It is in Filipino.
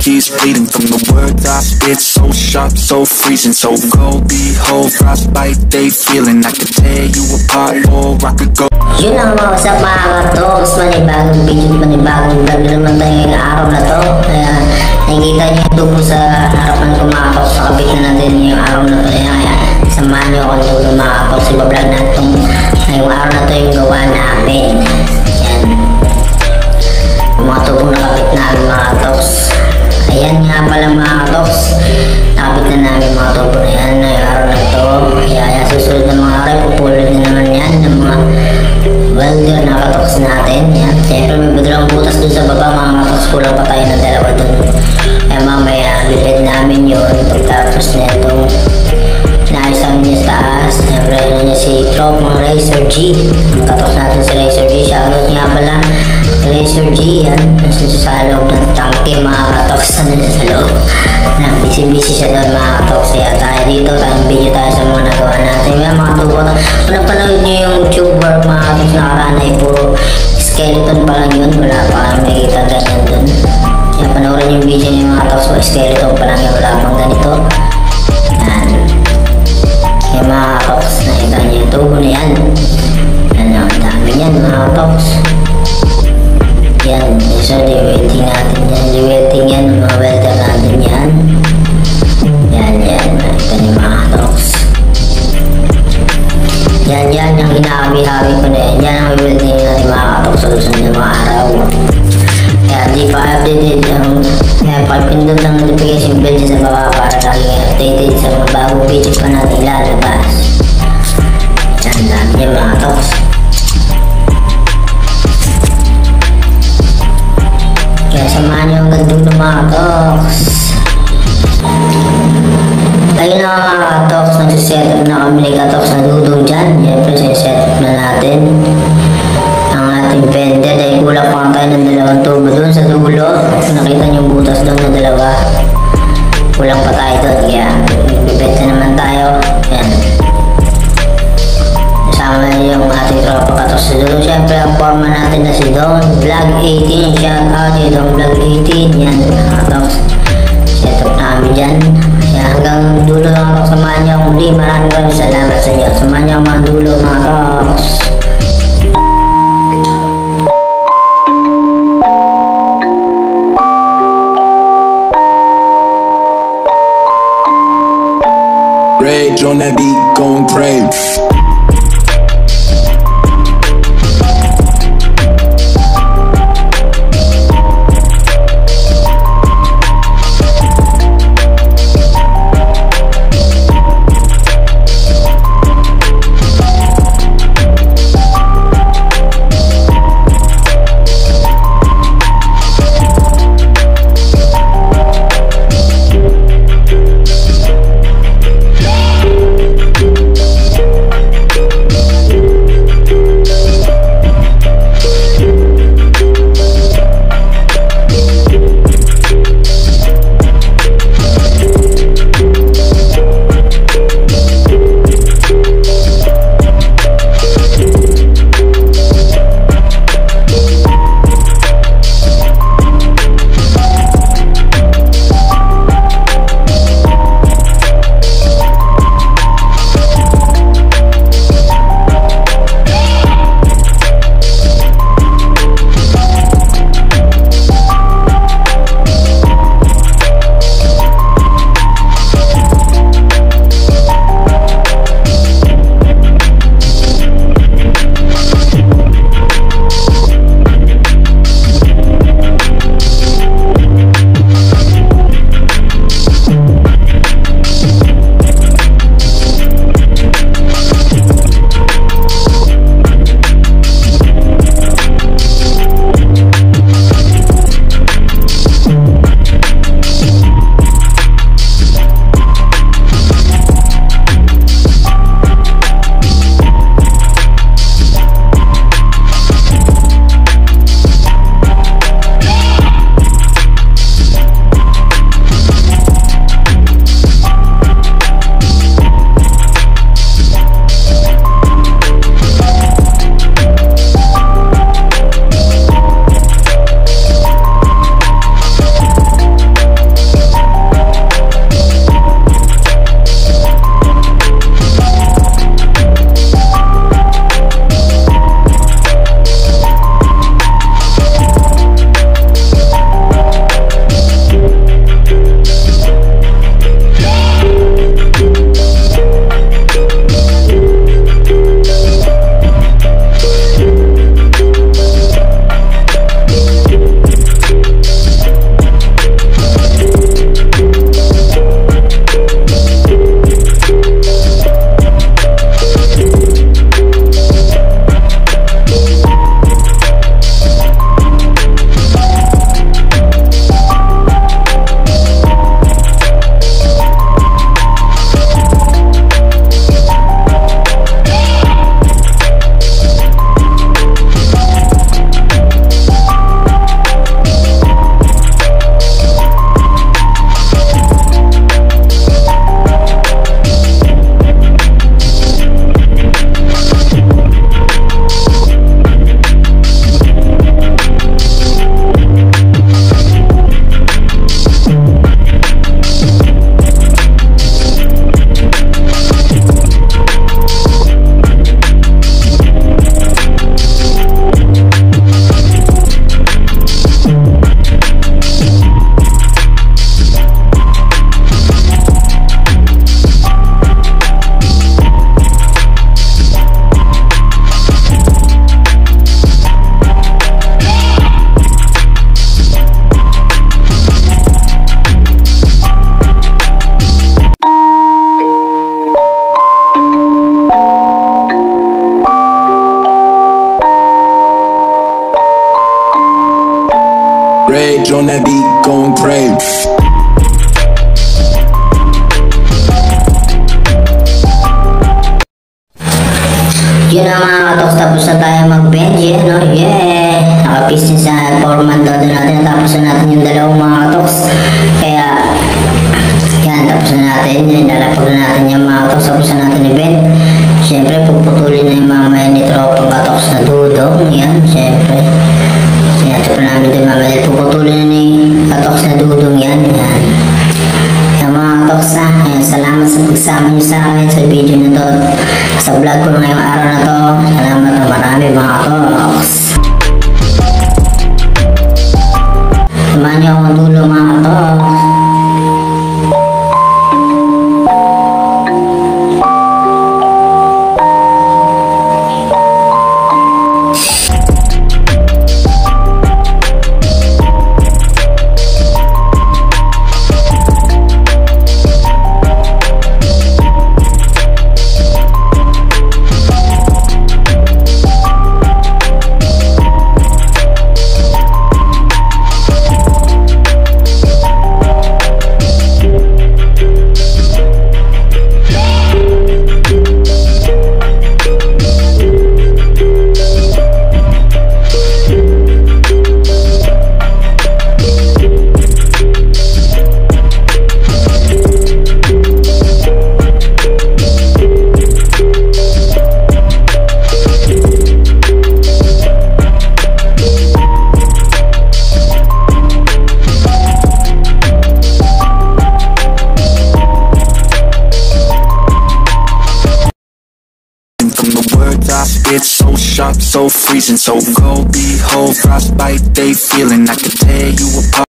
keeps bleeding from the words I spit. So sharp, so freezing, so cold. Behold, frostbite they feeling. I could tear you apart or I could go. Yun ang mga usap mga kartoks. Manibagong video, manibagong vlog naman tayo ngayong araw na to. Kaya nakikita niyo ito po sa harapan ko mga kartoks. Pakabit na natin ngayong araw na to. Kaya samahan niyo ako nito mga kartoks. Iba-vlog na itong ngayong araw na to yung gawa namin. Yan. Yung mga tubong nakabit namin mga kartoks. Ayan nga pala mga kartoks. Nakabit na namin mga tubong na yan ngayong araw na to. Kaya susunod na mga araw, pupulot na naman yan ng mga welder na katoks natin. Yan. Siyempre may biglang butas dun sa baba mga katoks. Kulang pa tayo ng dalawa dun. Kaya mamaya lipid namin yun. Pagtapos na itong naayos namin niya sa taas. Siyempre yun niya si Trop ng Racer G. Ang katoks natin si Racer G. Shoutout nga pala Racer G. Yan. Nasa sa loob ng tangke mga katoks. Nasa sa loob. Busy siya doon mga katoks. Kaya tayo dito. Tayong video tayo sa mga nagawa natin. Kaya mga tubo. Kung napanood nyo yung YouTuber mga katoks nakaraan ay puro skeleton pa lang yun. Wala pa kami makikita ganyan dun. Kaya panoorin yung video nyo mga katoks. Skeleton pa lang yun. Wala pang ganito. Yan. Kaya mga katoks nakita nyo yung tubo na yan. Yan ang dami yan mga katoks. Yan. So di-wetting natin yan. Di-wetting yan. Mga welder natin yan. Yan. Nakita nyo mga katoks. Yan yung hinahabi-habi ko na yan. Yan ang welding natin mga katoks sa susunod na mga araw. Kaya di pa updated yung pagpindot ng notification bell sa baba para laging updated sa mga bagong video pa natin ilalabas. Yan lang yung mga katoks. Kaya samahan nyo ang gandong ng mga katoks. Ayun na mga katoks, nagsiset up na kami ni katoks na dudong dyan. Siyempre siset up na natin ang ating fender dahil kulang pa tayo ng dalawang tubo doon sa dulo. Kung nakita nyo yung butas doon na dalawa, kulang pa tayo doon. Kaya bibenta naman tayo. Yan. Kasama na yung ating tropa katoks sa dulo. Siyempre ang forma natin na si Don Vlog 18. Shout out yung Don Vlog 18. Yan mga katoks. Set up namin dyan. Kaya hanggang dulo lang ako, samahan niyo akong muli. Maraming salamat sa inyo. Samahan niyo mga dulo mga katoks. Rage on that beat, going crazy. Rage on that beat, going crazy. Yun na mga katoks, tapos na tayo mag-bench, no? Yeah! Nakapistin sa foreman dodo natin, tapos na natin yung dalawang mga katoks. Kaya, yan, tapos na natin, lalapag na natin yung mga katoks, tapos na natin i-bench. Siyempre, puputulin na yung mamaya ni tropang katoks na dudong, yan, siyempre. Sinato pa namin ito mamaya, puputulin na ni katoks na dudong, yan, yan. Yung mga katoks na, salamat sa pagsama nyo sa akin sa video na to. Sa vlog ko ngayong araw na to, salamat na marami mga katoks. Samahan niyo akong dulo mga katoks. It's so sharp, so freezing, so cold. Behold, frostbite, they feeling. I can tear you apart.